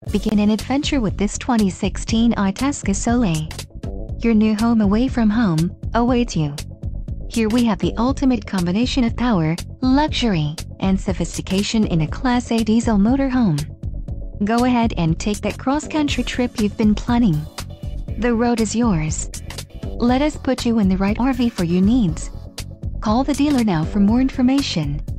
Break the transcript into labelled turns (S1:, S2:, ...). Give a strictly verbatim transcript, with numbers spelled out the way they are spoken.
S1: Begin an adventure with this twenty sixteen ITASCA Soleil. Your new home away from home awaits you. Here we have the ultimate combination of power, luxury, and sophistication in a Class A diesel motorhome. Go ahead and take that cross-country trip you've been planning. The road is yours. Let us put you in the right R V for your needs. Call the dealer now for more information.